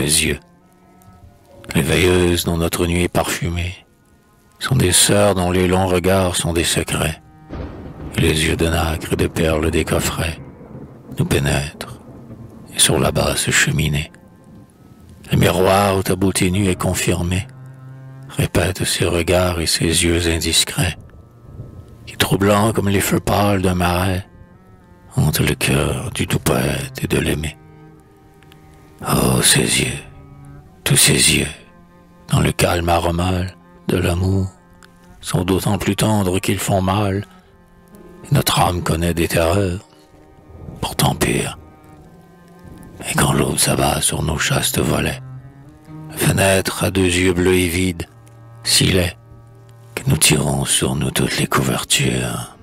ses yeux. Les veilleuses dont notre nuit est parfumée sont des sœurs dont les longs regards sont des secrets. Et les yeux de nacre et de perles des coffrets nous pénètrent, et sur la basse cheminée, le miroir où ta beauté nue est confirmée répète ses regards et ses yeux indiscrets, qui troublants comme les feux pâles d'un marais, hantent le cœur du doux poète et de l'aimé. Oh, ces yeux, tous ces yeux, dans le calme aromal de l'amour, sont d'autant plus tendres qu'ils font mal, et notre âme connaît des terreurs, pourtant pires. Et quand l'aube s'abat sur nos chastes volets, la fenêtre a deux yeux bleus et vides, si laids que nous tirons sur nous toutes les couvertures.